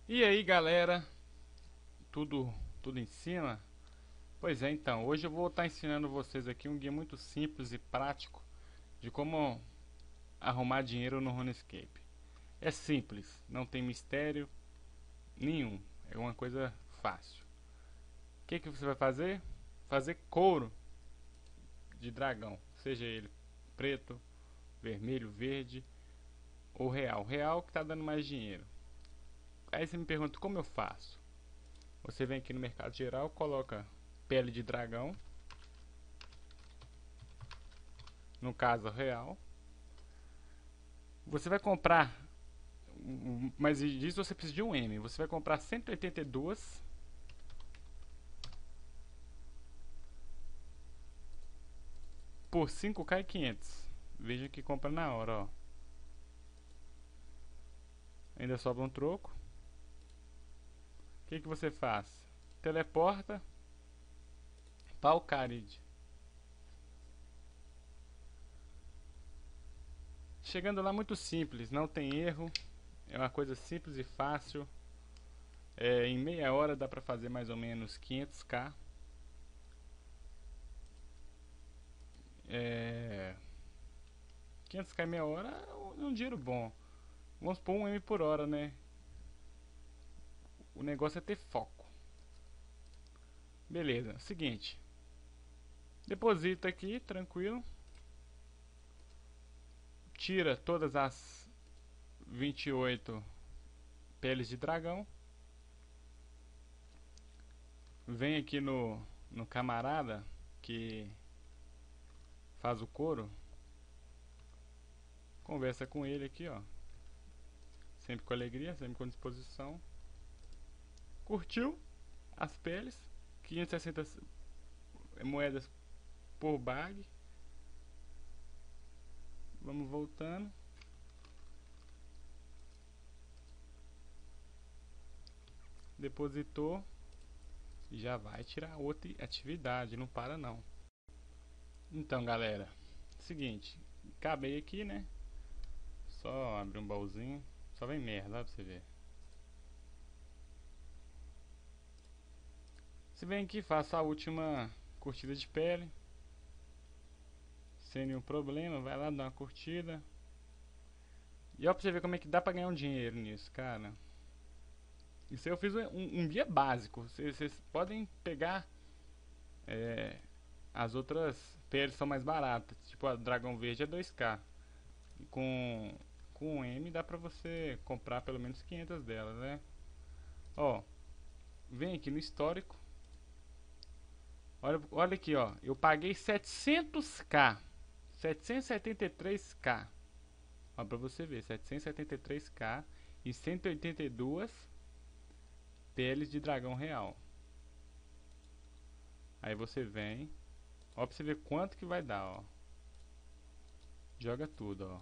E aí galera, tudo, tudo em cima? Pois é, então, hoje eu vou estar ensinando vocês aqui um guia muito simples e prático de como arrumar dinheiro no RuneScape. É simples, não tem mistério nenhum, é uma coisa fácil. O que você vai fazer? Fazer couro de dragão, seja ele preto, vermelho, verde ou real. Real que está dando mais dinheiro. Aí você me pergunta como eu faço. Você vem aqui no mercado geral, coloca pele de dragão, no caso real. Você vai comprar, mas disso você precisa de um M. Você vai comprar 182 por 5K500. Veja que compra na hora, ó. Ainda sobra um troco. O que você faz? Teleporta para o Carid. Chegando lá muito simples, não tem erro. É uma coisa simples e fácil. Em meia hora dá para fazer mais ou menos 500k. É, 500k em meia hora é um dinheiro bom. Vamos pôr um M por hora, né? O negócio é ter foco. Beleza, seguinte. Deposita aqui, tranquilo. Tira todas as 28 peles de dragão. Vem aqui no camarada que faz o couro. Conversa com ele aqui, ó. Sempre com alegria, sempre com disposição. Curtiu as peles? 560 moedas por bag. Vamos voltando. Depositou. E já vai tirar outra atividade, não para não. Então galera, seguinte, acabei aqui, né? Só abrir um baúzinho. Só vem merda, dá pra você ver. Você vem aqui, faça a última curtida de pele. Sem nenhum problema, vai lá dar uma curtida. E ó pra você ver como é que dá pra ganhar um dinheiro nisso, cara. Isso aí eu fiz um guia básico. Vocês podem pegar as outras peles são mais baratas. Tipo a dragão verde é 2K. E com um M dá pra você comprar pelo menos 500 delas, né? Ó, vem aqui no histórico. Olha aqui, ó. Eu paguei 700k. 773k. Ó, pra você ver. 773k e 182 peles de dragão real. Aí você vem. Ó, pra você ver quanto que vai dar, ó. Joga tudo, ó.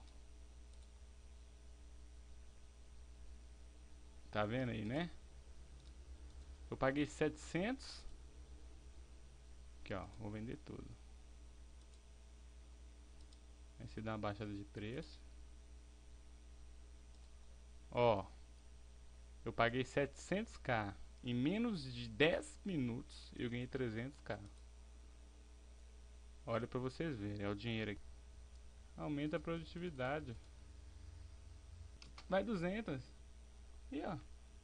Tá vendo aí, né? Eu paguei 700. Aqui, ó. Vou vender tudo. Aí você dá uma baixada de preço. Ó. Eu paguei 700k. Em menos de 10 minutos eu ganhei 300k. Olha pra vocês verem. É o dinheiro aqui. Aumenta a produtividade. Vai 200. E ó.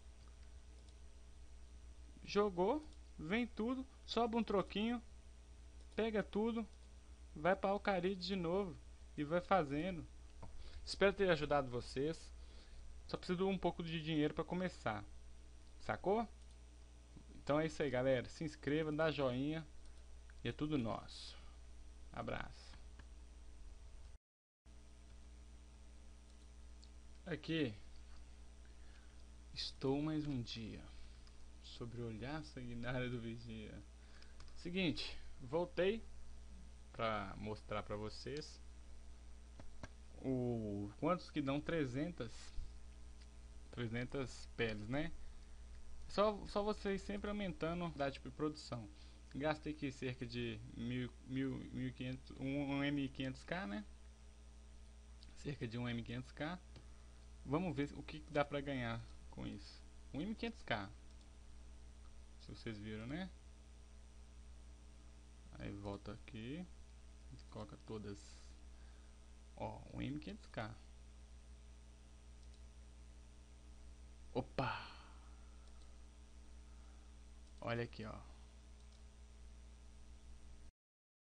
Jogou. Vem tudo. Sobe um troquinho. Pega tudo. Vai para o Alcaride de novo. E vai fazendo. Espero ter ajudado vocês. Só preciso um pouco de dinheiro para começar. Sacou? Então é isso aí, galera. Se inscreva, dá joinha. E é tudo nosso. Abraço. Aqui estou mais um dia sobre o olhar sanguinário do vigia. Seguinte, voltei para mostrar para vocês o quantos que dão 300 peles, né? Só vocês sempre aumentando a quantidade de produção. Gastei aqui cerca de 1.500, um M500k, né? Cerca de um M500k. Vamos ver o que dá pra ganhar com isso. Um M500K. Se vocês viram, né? Aí volta aqui. Coloca todas. Ó, um M500K. Opa! Olha aqui, ó.